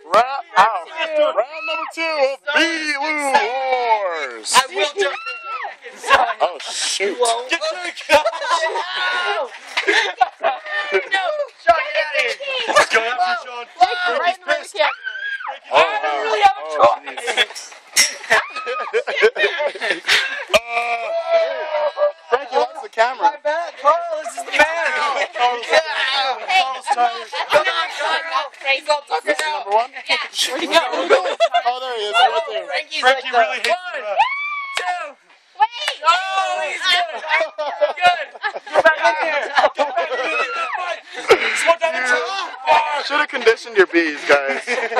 Round number 2 of Bee-loon Wars. I will do it. Oh shoot! Get your No, Sean, get out of here. Let's go after Sean. Right in the camera. Oh, I don't really have a choice. Frankie likes the camera. My bad, Carl. This is the man. Carl's tired. Come on, Carl. He's all tuckered This is out. number 1? Where'd he go? Oh, there he is, right there. Frankie's Frankie like really hates one, the 2. Wait. Oh, he's good. Good. Go back in there. Should have conditioned your bees, guys.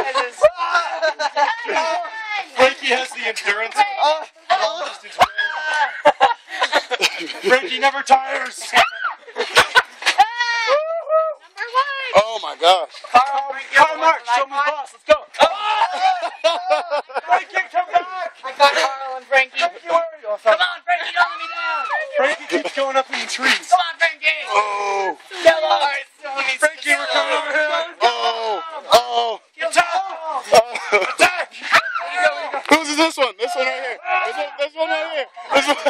Frankie has the endurance. Frankie never tires. Oh my gosh. Carl Mark, show me the boss. Let's go. Frankie, come back. I got Carl and Frankie. Frankie, where are you? Come on, Frankie, don't let me down. Frankie keeps going up in the trees. Come on, Frankie. Oh. Kill him. Frankie, we're coming over here. Oh. Attack. Whose is this one? This one right here. This one right here. This one.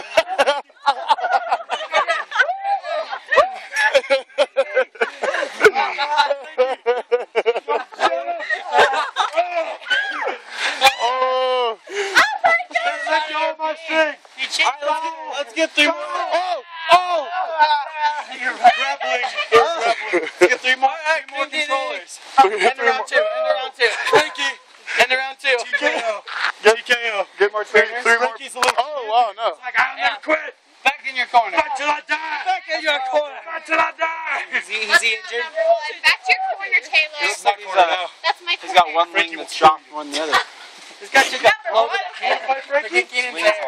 Oh. Let go of my string. Let's get through. Oh. You're grappling. Let's get 3 more controllers. End of round 2. Frankie. End of round 2. TKO. TKO. Get more trainers. 3 more. Frankie's a little. Oh wow, no. Like I'll never quit. Back in your corner. Fight till I die. Back in your corner. Fight till I die. Is he injured? Back to your corner, Taylor. That's my He's got one leg that's stronger than the other.